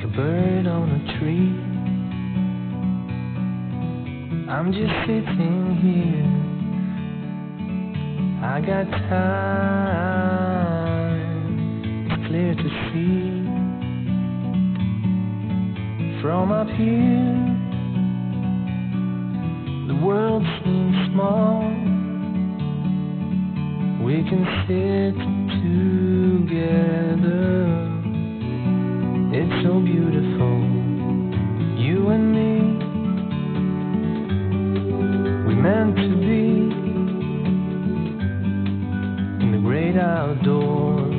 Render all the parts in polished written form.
like a bird on a tree. I'm just sitting here. I got time. It's clear to see. From up here, the world seems small. We can sit together. It's so beautiful, you and me. We meant to be in the great outdoors,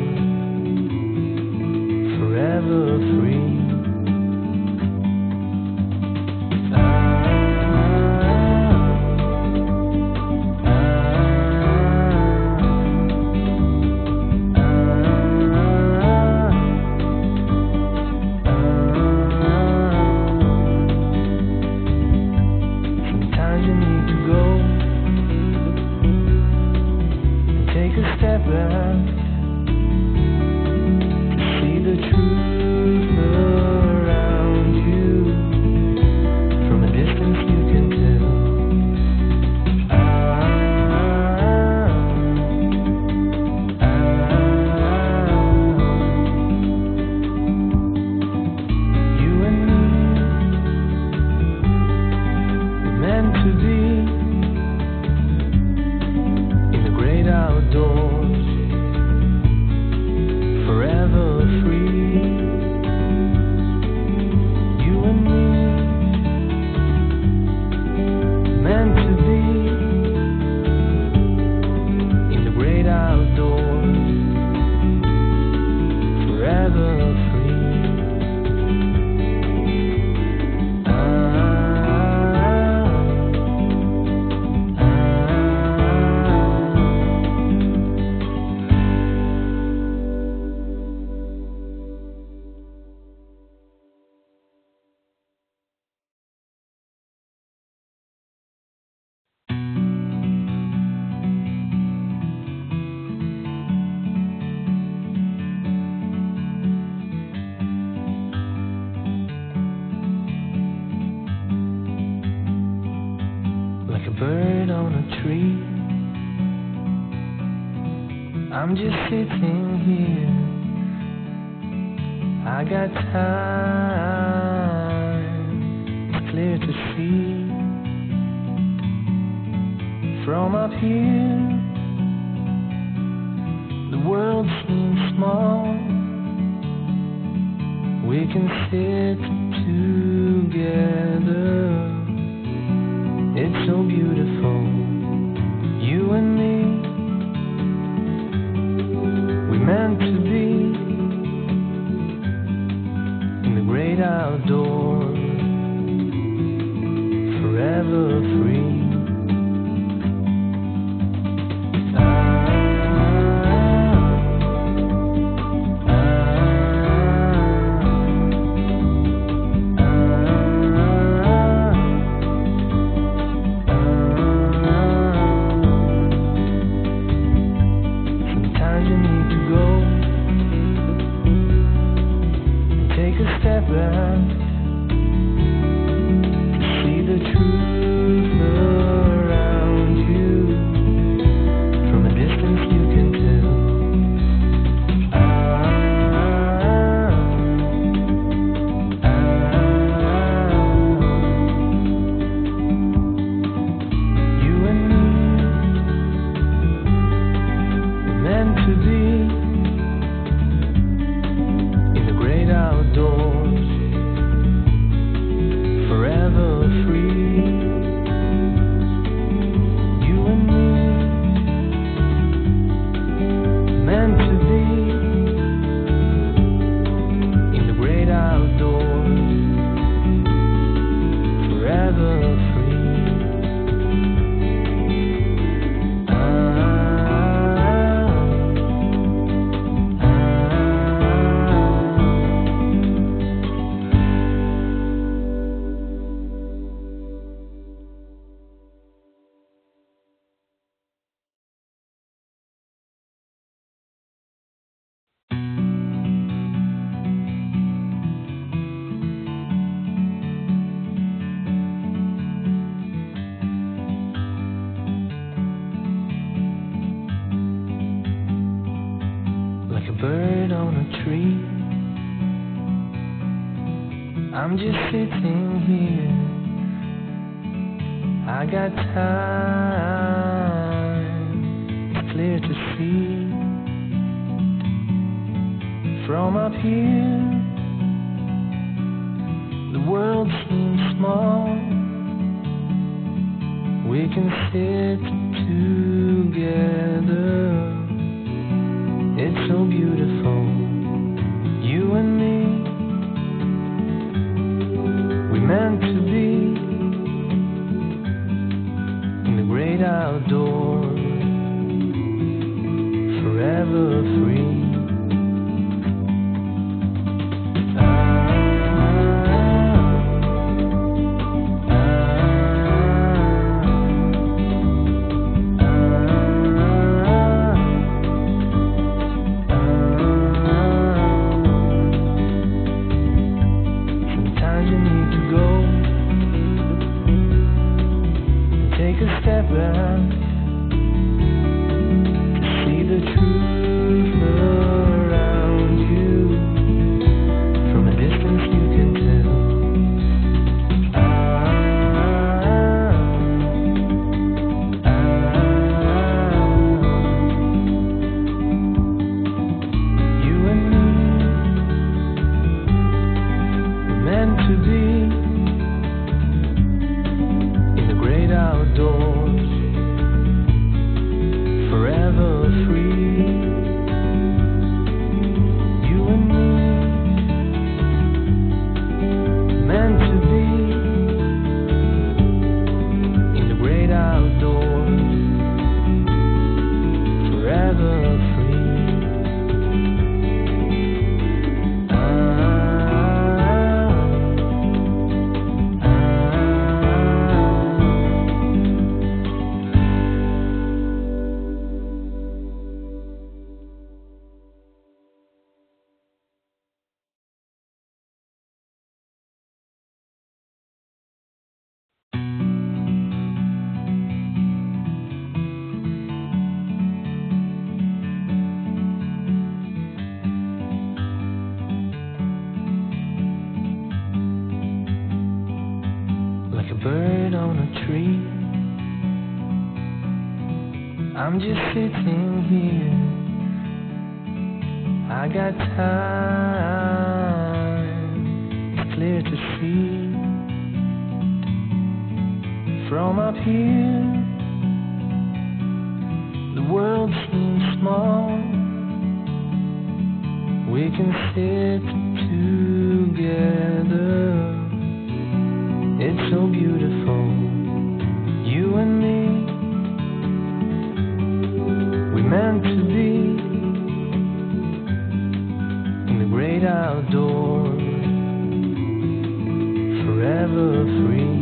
forever free. Like a bird on a tree, I'm just sitting here. I got time, it's clear to see. From up here, the world seems small. We can sit together. It's so beautiful, you and me. We meant to be in the great outdoors, forever free. Step back to see the truth of I'm just sitting here. I got time. It's clear to see. From up here, the world seems small. We can sit together. It's so beautiful, you and me. We meant to be in the great outdoors, forever free. Bird on a tree. I'm just sitting here. I got time. It's clear to see. From up here, the world seems small. We can sit together. It's so beautiful, you and me. We meant to be in the great outdoors, forever free.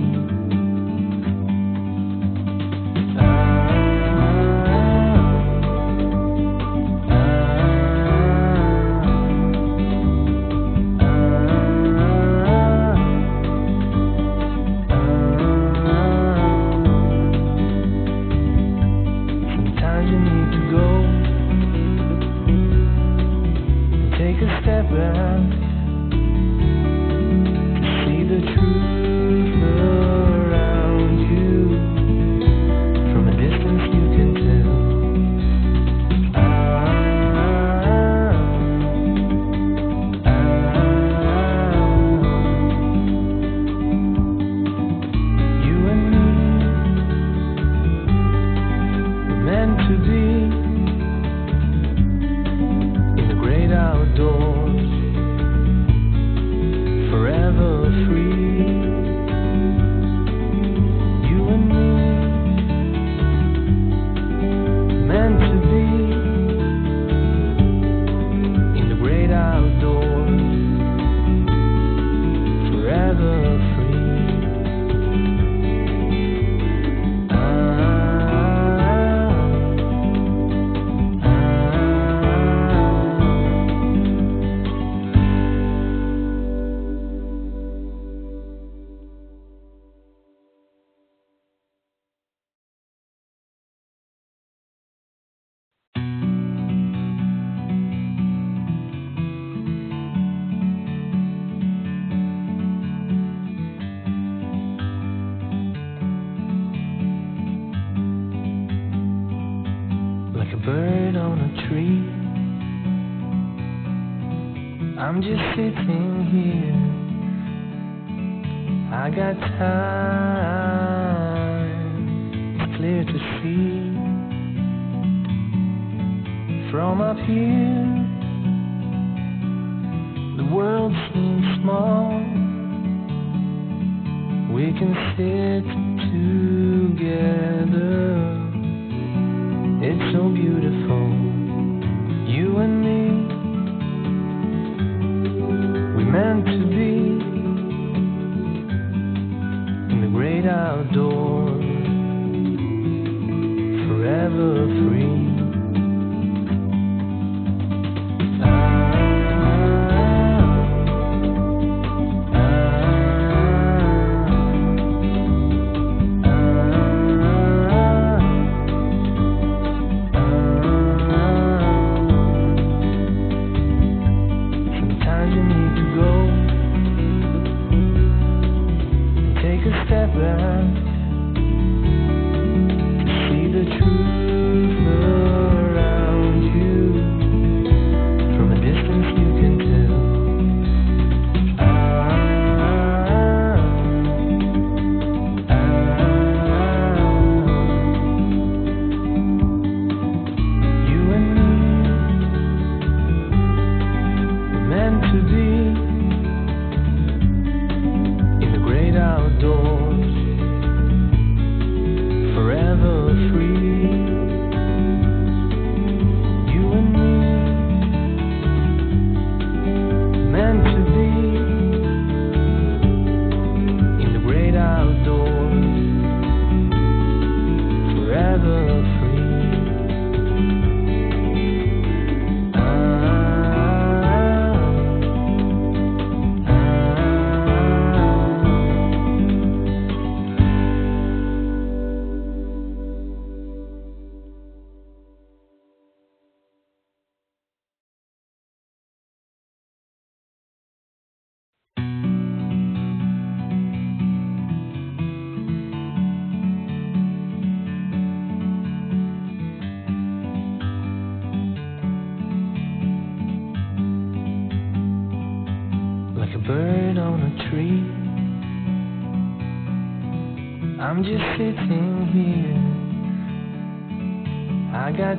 I'm just sitting here. I got time. It's clear to see. From up here, the world seems small. We can sit together. It's so beautiful, you and me. We meant to be in the great outdoors, forever free. Bird on a tree. I'm just sitting here. I got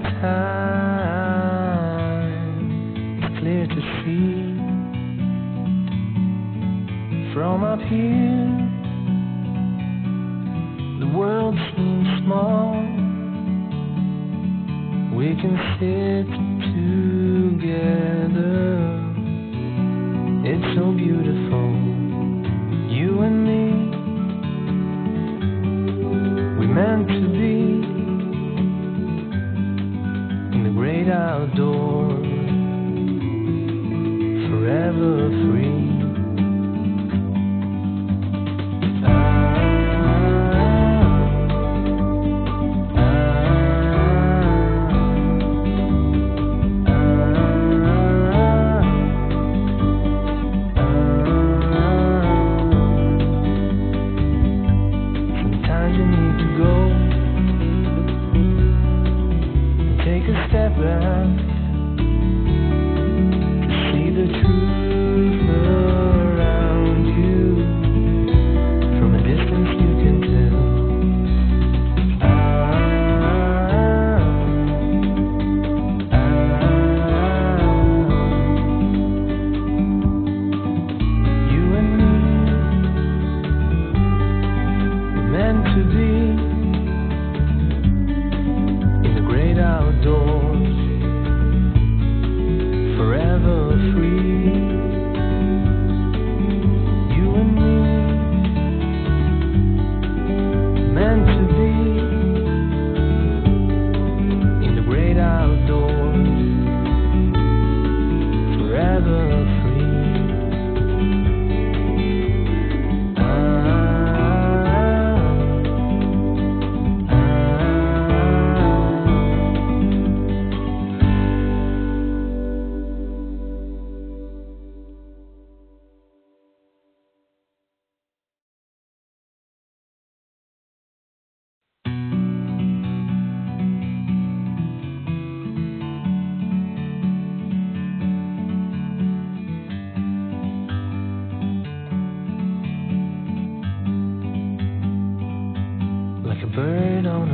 time. It's clear to see. From up here, the world seems small. We can sit together. It's so beautiful, you and me. We meant to be in the great outdoors, forever free.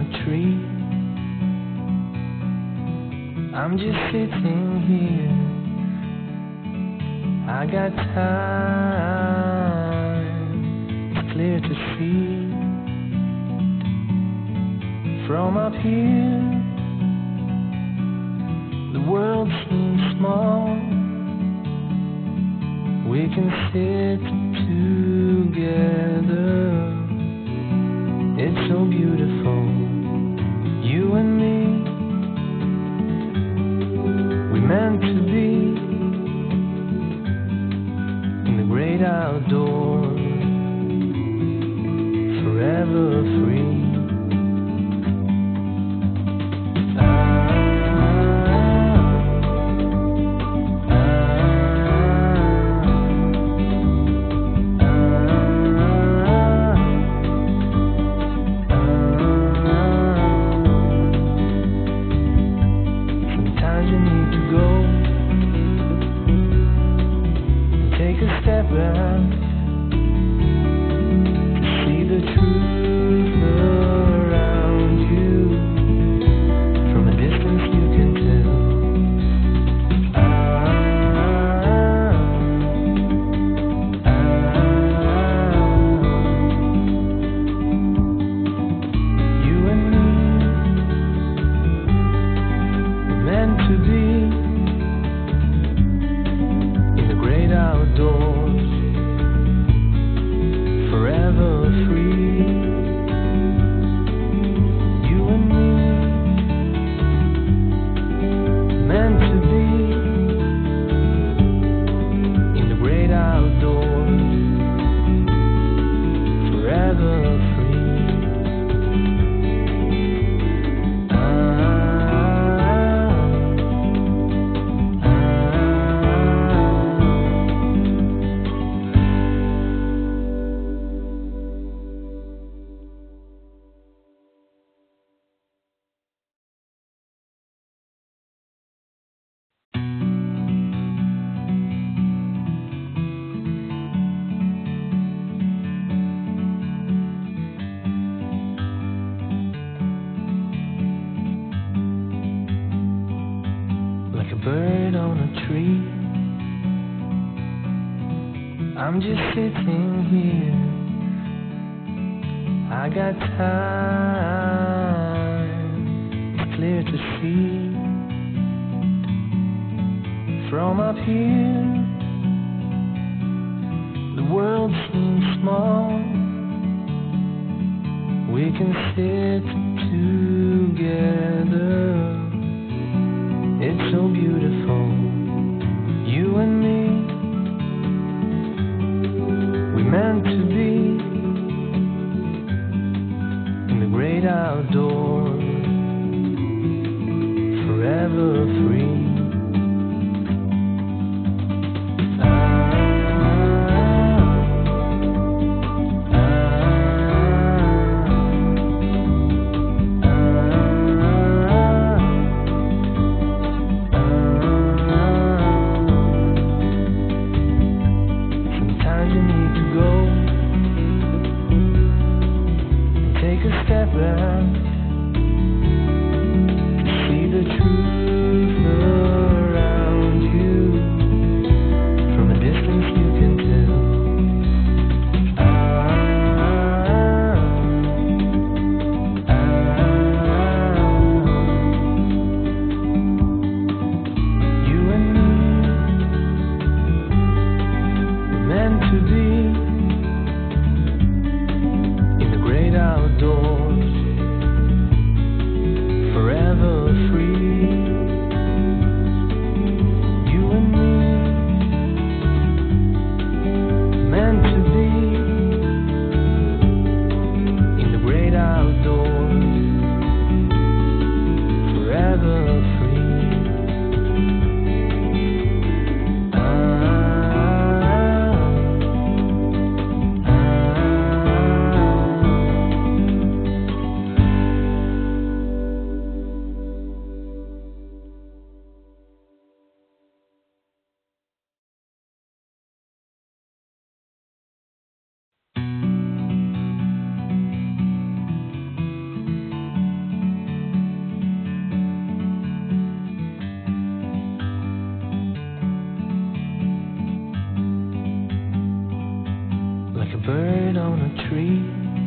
tree. I'm just sitting here. I got time. It's clear to see. From up here, the world seems small. We can sit together. It's so beautiful, you and me. We meant to be in the great outdoors, forever free. Bird on a tree. I'm just sitting here. I got time. It's clear to see. From up here, the world seems small. We can sit together. It's so beautiful, you and me. We meant to be in the great outdoors, forever free. like a bird on a tree.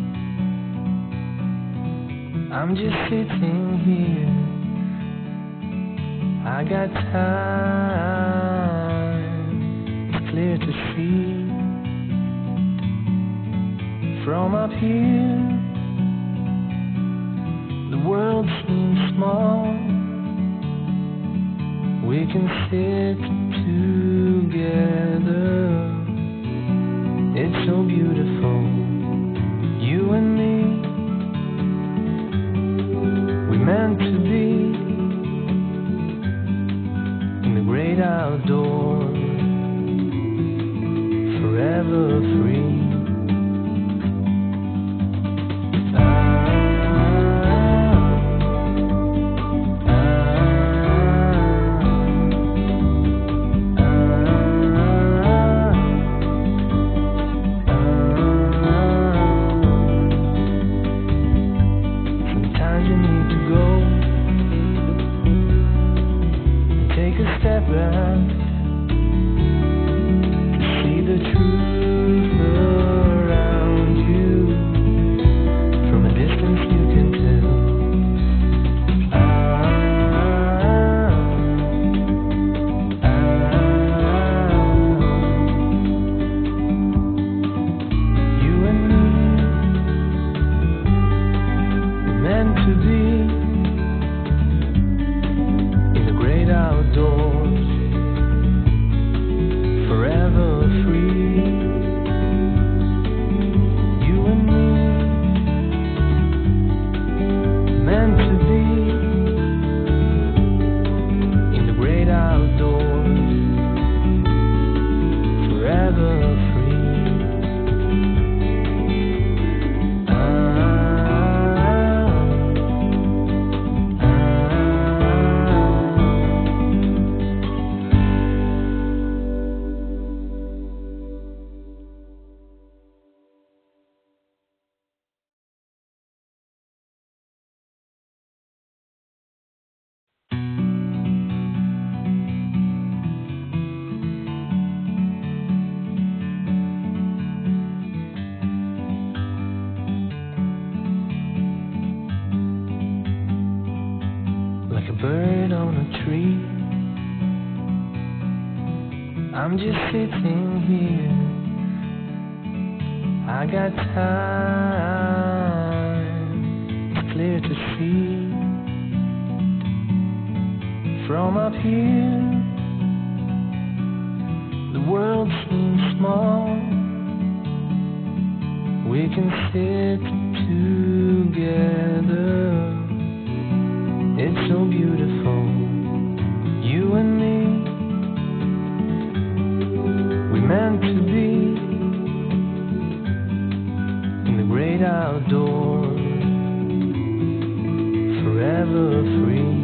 I'm just sitting here. I got time. It's clear to see. From up here, the world seems small. We can sit together. It's so beautiful, you and me. We meant to be in the great outdoors, forever free. Bird on a tree. I'm just sitting here. I got time. It's clear to see. From up here, the world seems small. We can sit together. It's so beautiful, you and me. We meant to be in the great outdoors, forever free.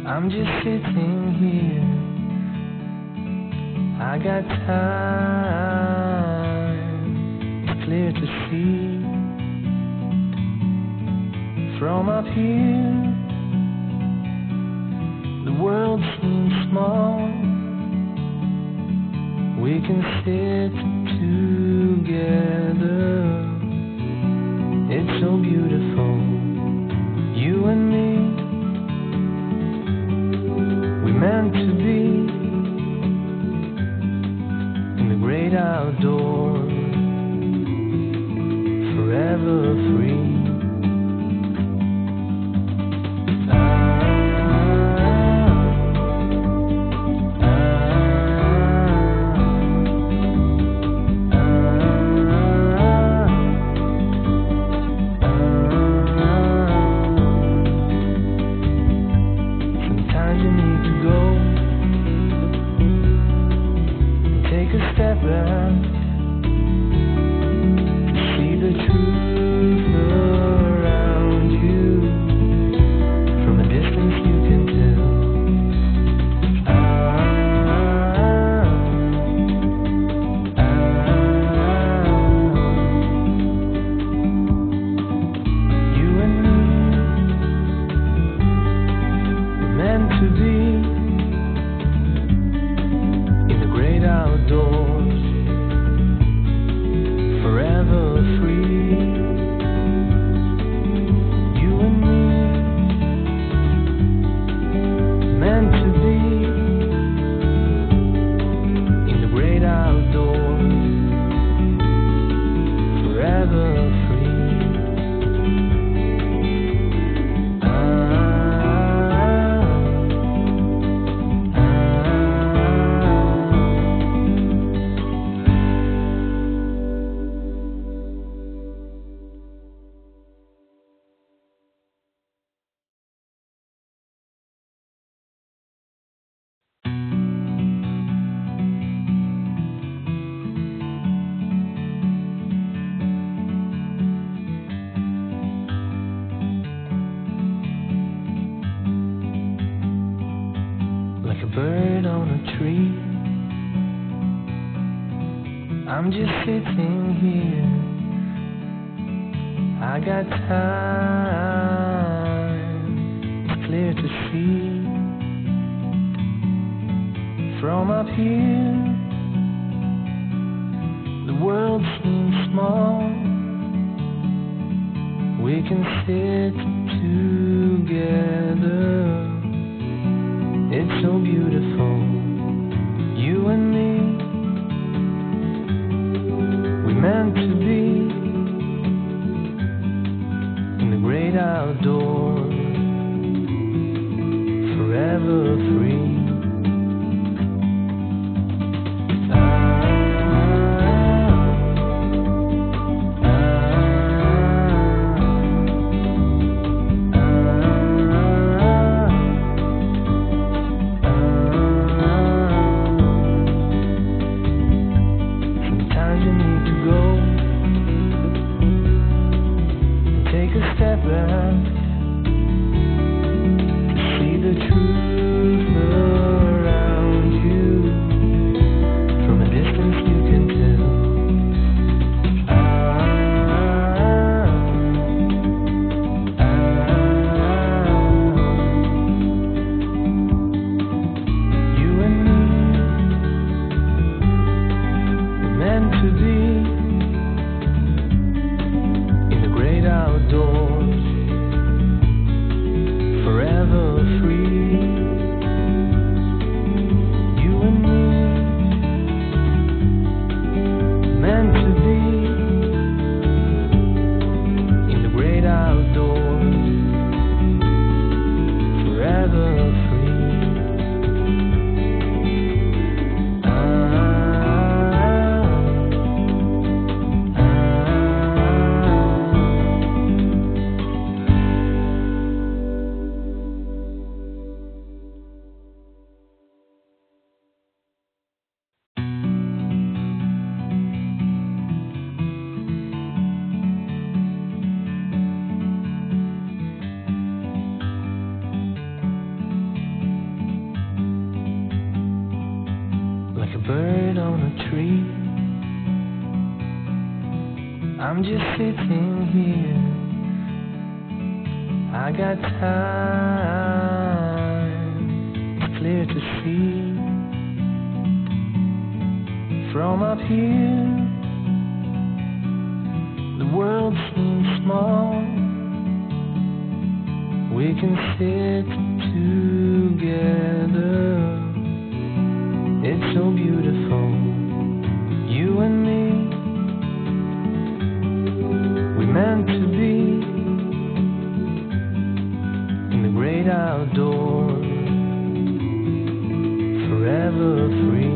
I'm just sitting here. I got time. It's clear to see. From up here, the world seems small. We can sit together. It's so beautiful, you and me. We meant to be in the great outdoors, forever free. Bird on a tree. I'm just sitting here. I got time. It's clear to see. From up here, the world seems small. We can sit together. It's so beautiful, you and me. We meant to be in the great outdoors, forever free. bird on a tree. I'm just sitting here. I got time. It's clear to see. From up here, the world seems small. We can sit together. It's so beautiful, you and me. We meant to be in the great outdoors, forever free.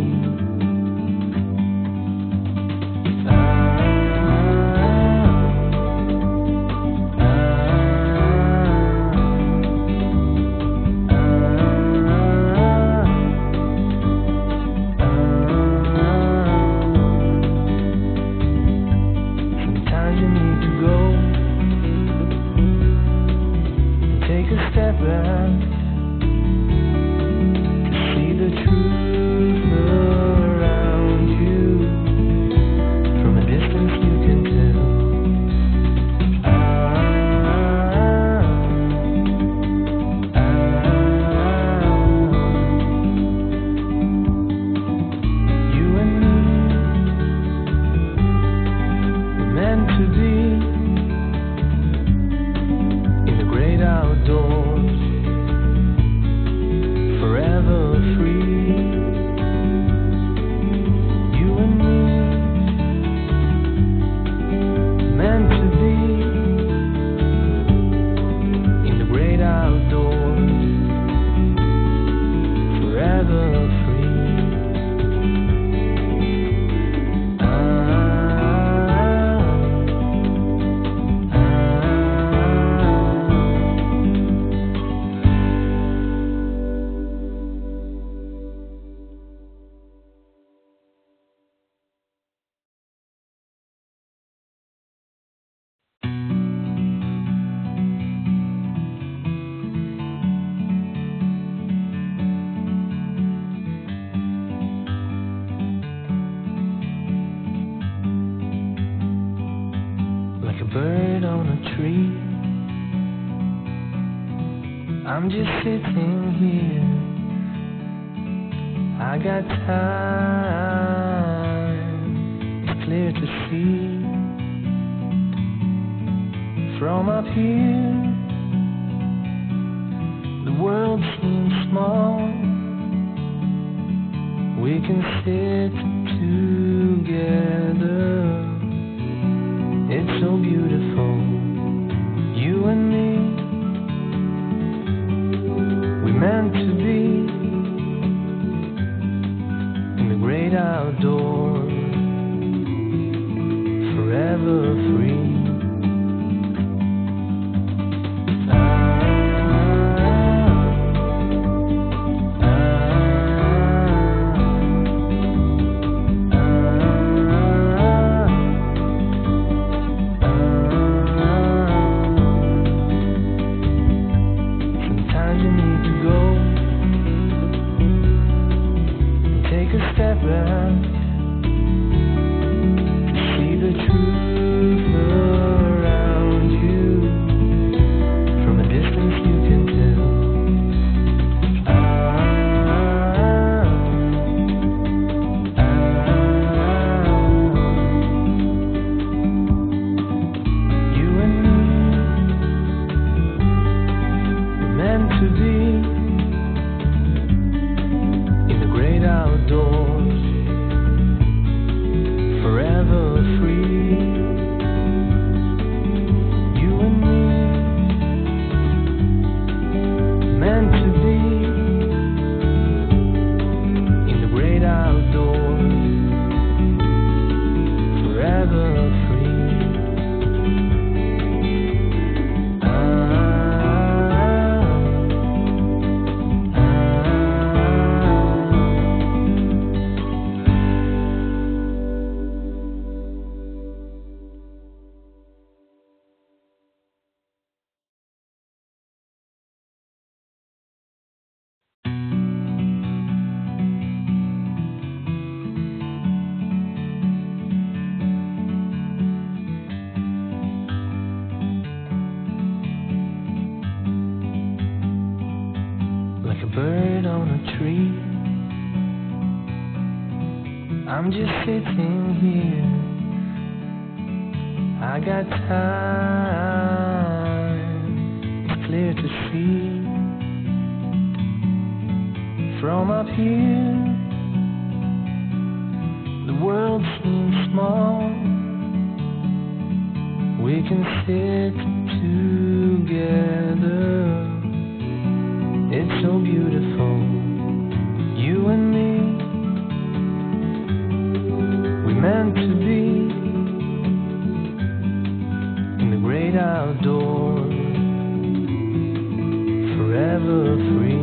Bird on a tree. I'm just sitting here. I got time. It's clear to see. From up here, the world seems small. We can sit together. It's so beautiful, you and me. We meant to be in the great outdoors, forever free. like a bird on a tree. I'm just sitting here. I got time. It's clear to see. From up here, the world seems small. We can sit together. It's so beautiful, you and me. We meant to be in the great outdoors, forever free.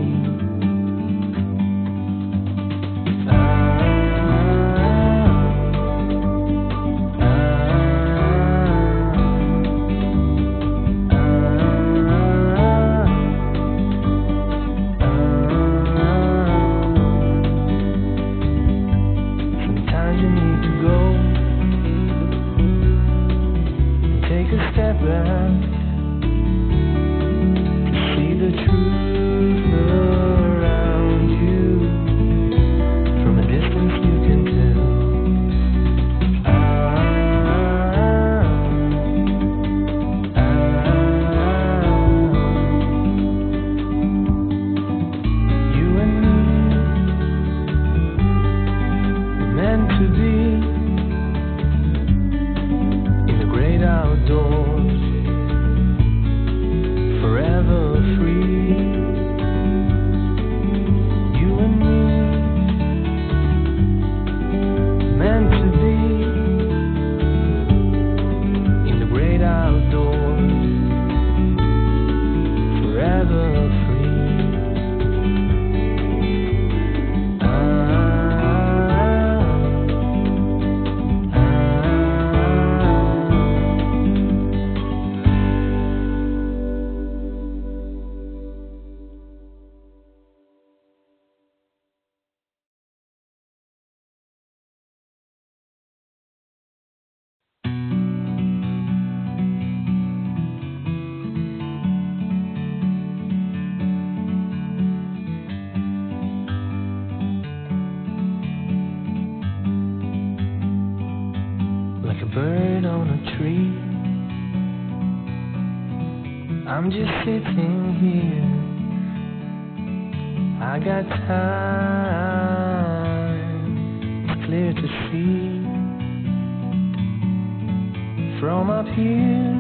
Bird on a tree. I'm just sitting here. I got time. It's clear to see. From up here,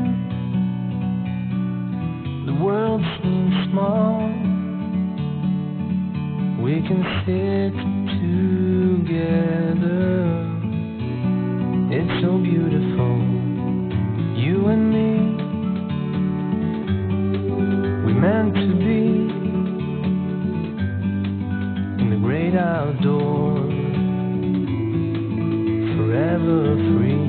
the world seems small. We can sit together. It's so beautiful, you and me. We meant to be in the great outdoors, forever free.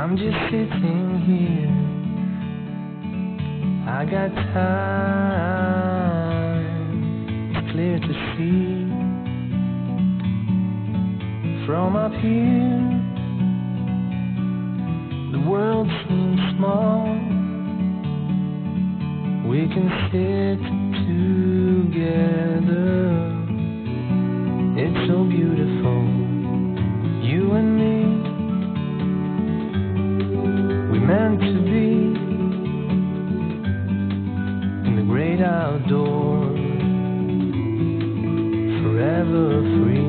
I'm just sitting here. I got time. It's clear to see. From up here, the world seems small. We can sit together. It's so beautiful, you and me. We meant to be in the great outdoors, forever free.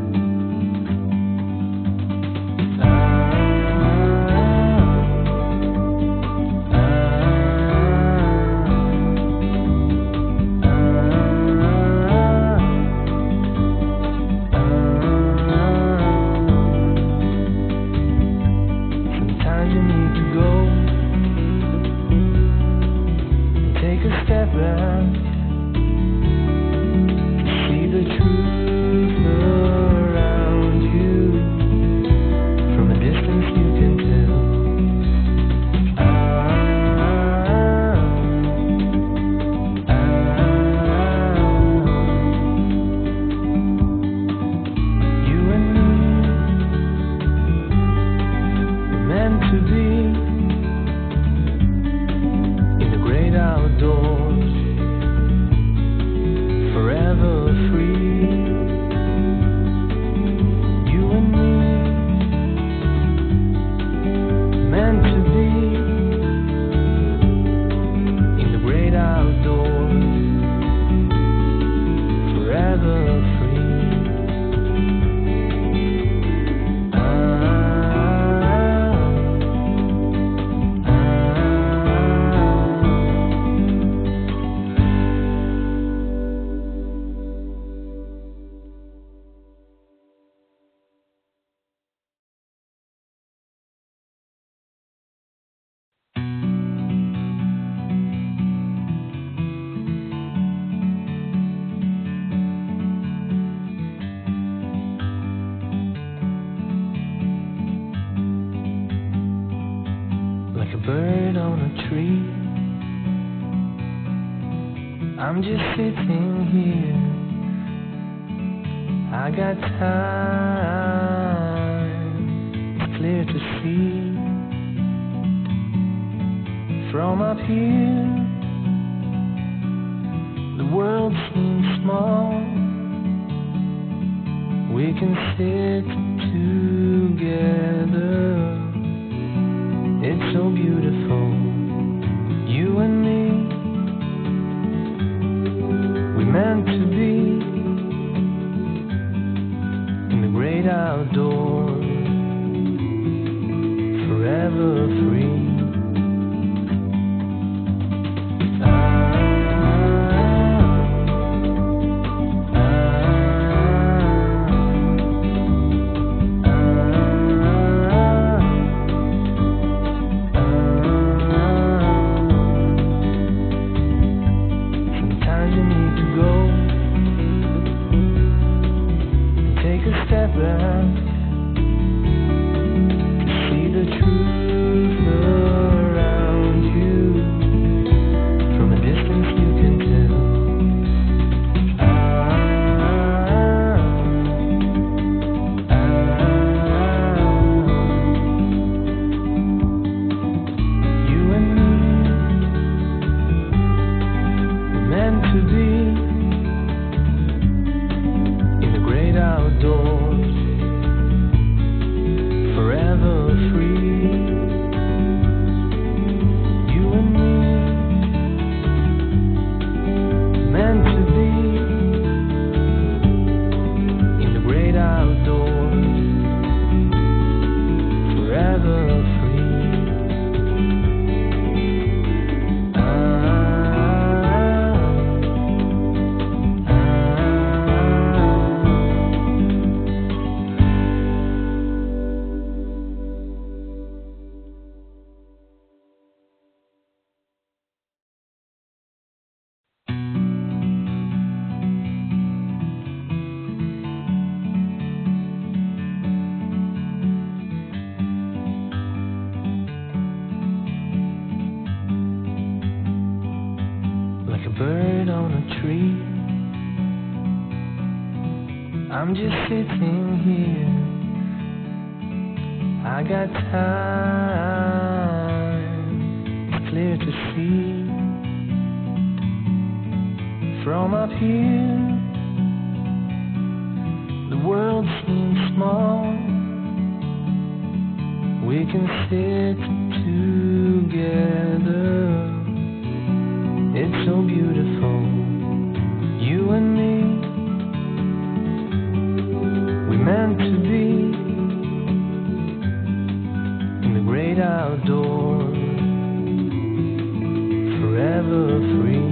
I'm just sitting here. I got time. It's clear to see. From up here, the world seems small. We can sit together. It's so beautiful, you and me. We meant to be in the great outdoors, forever free. See the truth tree. I'm just sitting here. I got time. It's clear to see. From up here, the world seems small. We can sit together. It's so beautiful, you and me. We meant to be in the great outdoors, forever free.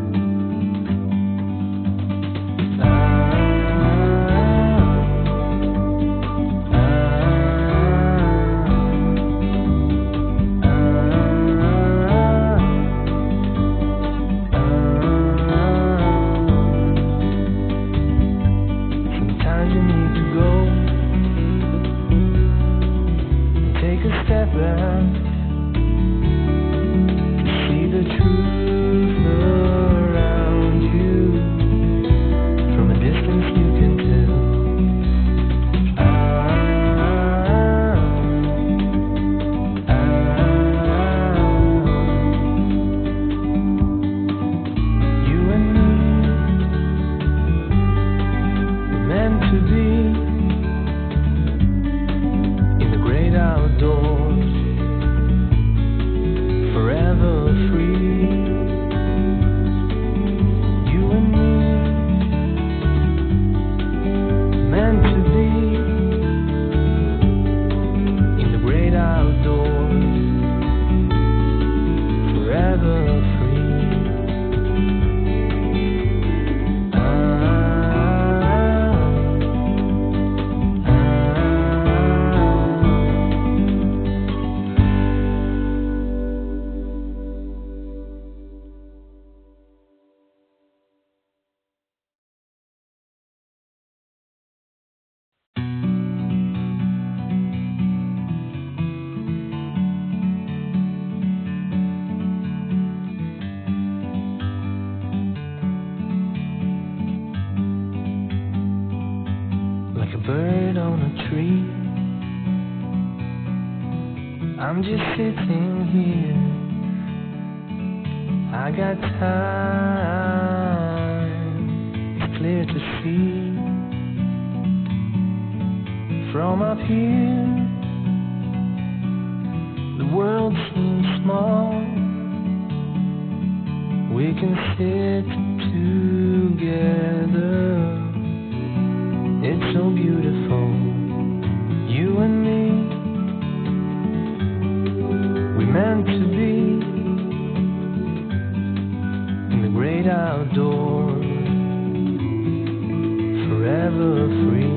Bird on a tree. I'm just sitting here. I got time. It's clear to see. From up here, the world seems small. We can sit together. It's so beautiful, you and me. We meant to be in the great outdoors, forever free.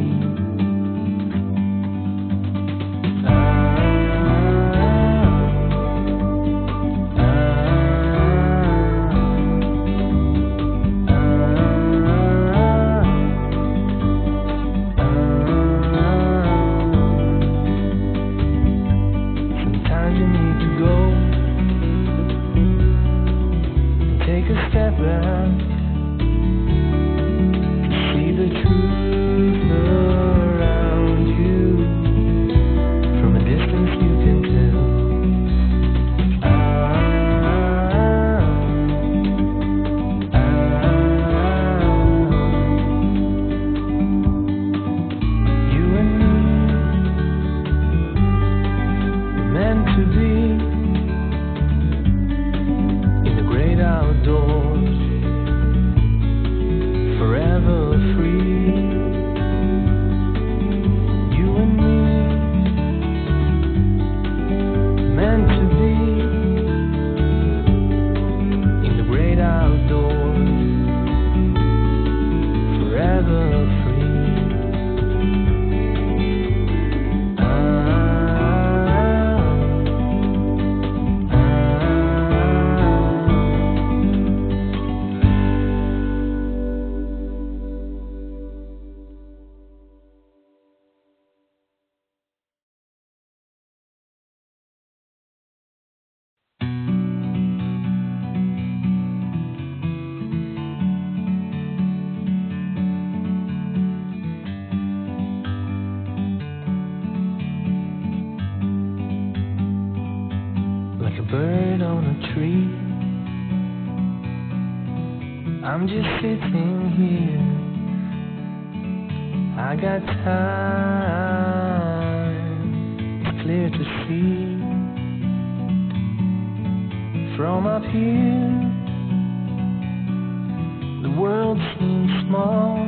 bird on a tree. I'm just sitting here. I got time. It's clear to see. From up here, the world seems small.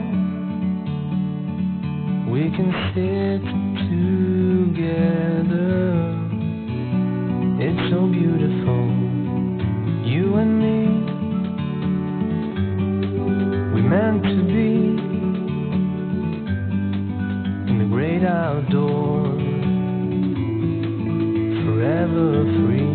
We can sit together. It's so beautiful, you and me. We meant to be in the great outdoors, forever free.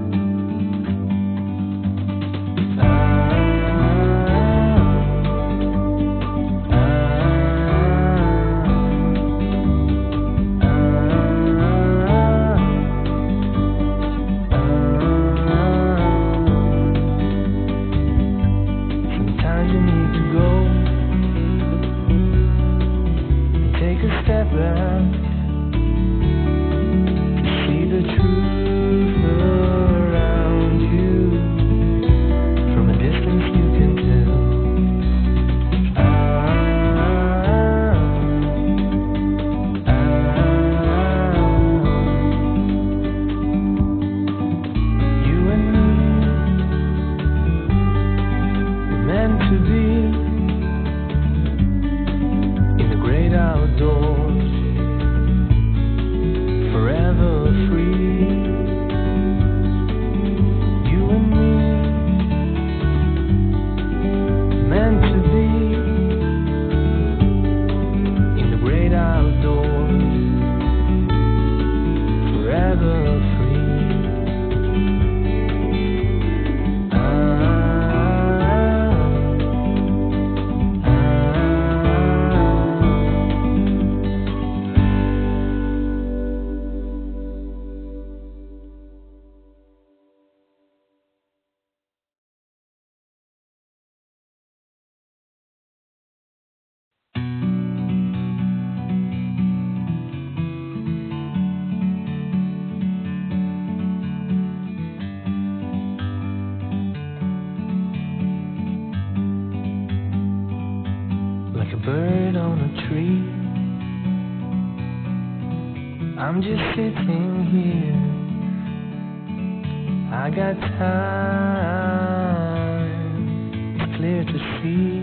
Bird on a tree. I'm just sitting here. I got time. It's clear to see.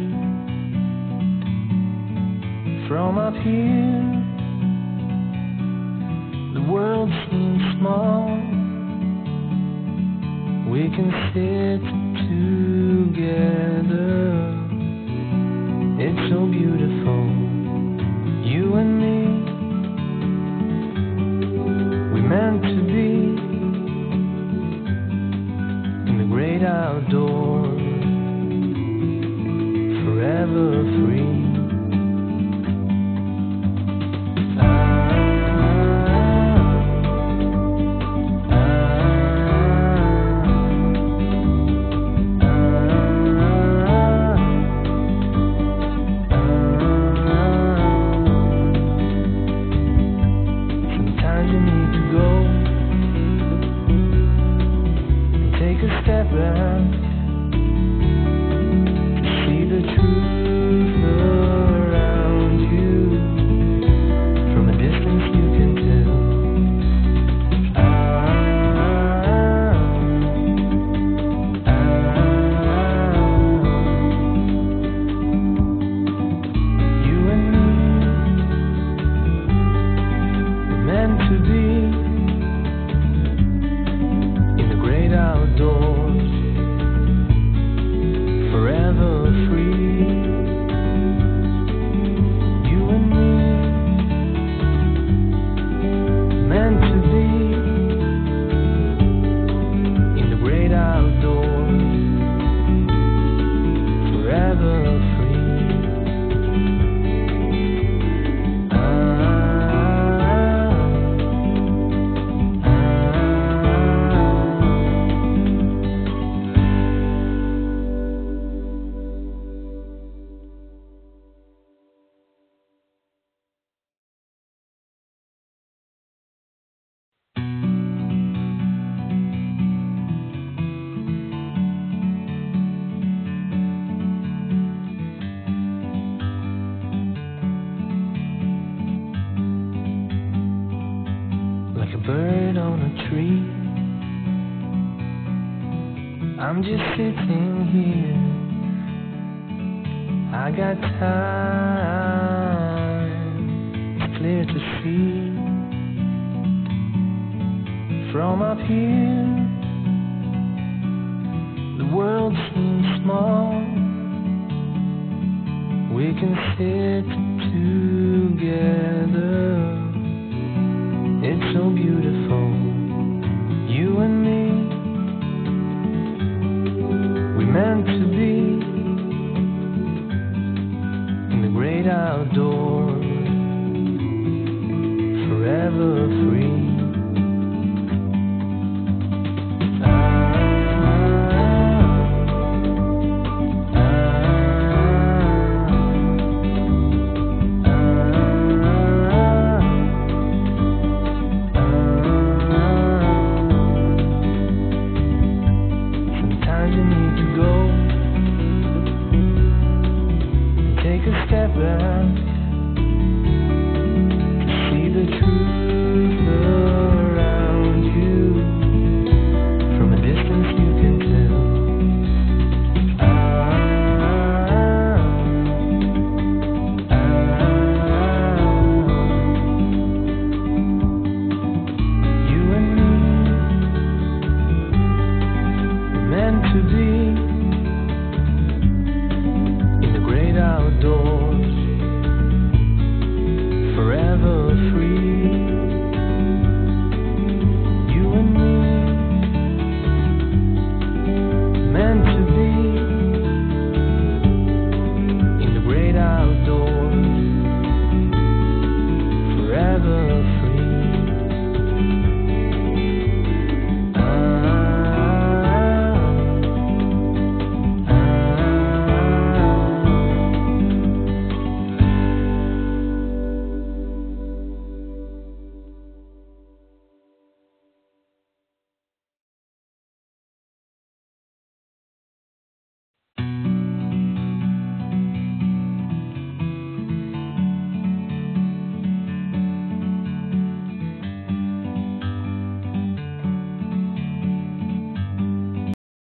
From up here, the world seems small. We can sit together. It's so beautiful, you and me. We meant to be in the great outdoors, forever free. bird on a tree. I'm just sitting here. I got time. It's clear to see. From up here, the world seems small. We can sit together. It's so beautiful, you and me. We meant to be in the great outdoors, forever free.